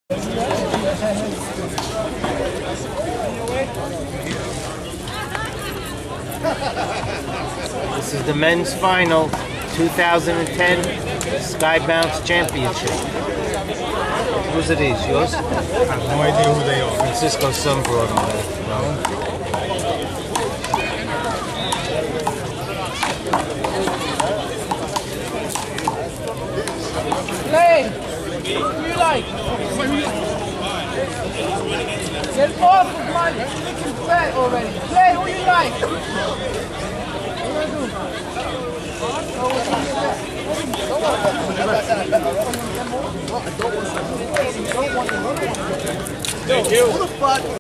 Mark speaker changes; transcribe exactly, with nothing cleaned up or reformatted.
Speaker 1: This is the men's final two thousand ten Skybounce Championship. Whose are these? Yours?
Speaker 2: I have no idea who they are.
Speaker 1: Francisco's son brought them there. No.
Speaker 3: Play! Who you like? Get off of my freaking bed already. Play who you like. What do you do? Thank you.